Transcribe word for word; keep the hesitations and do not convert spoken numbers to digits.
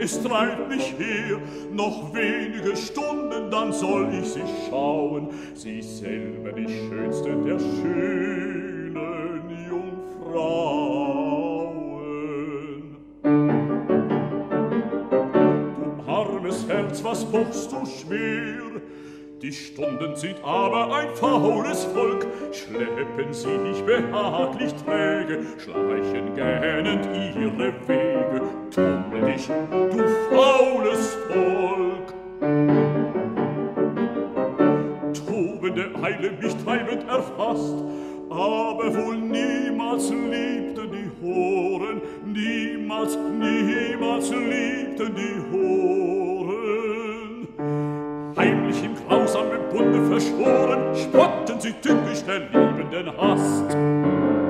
es treibt mich her. Noch wenige Stunden, dann soll ich sie schauen, sie selber die schönste der schönen Jungfrauen. Du armes Herz, was pochst du schwer? Die Stunden sind aber ein faules Volk, schleppen sie dich behaglich träge, schleichen gähnend ihre Wege. Tummel dich, du faules Volk! Tobende Eile mich treibend erfasst, aber wohl niemals liebten die Horen, niemals, niemals liebten die Horen. Heimlich im grausamen Bunde verschworen, spotten sie tückisch der liebenden Hast.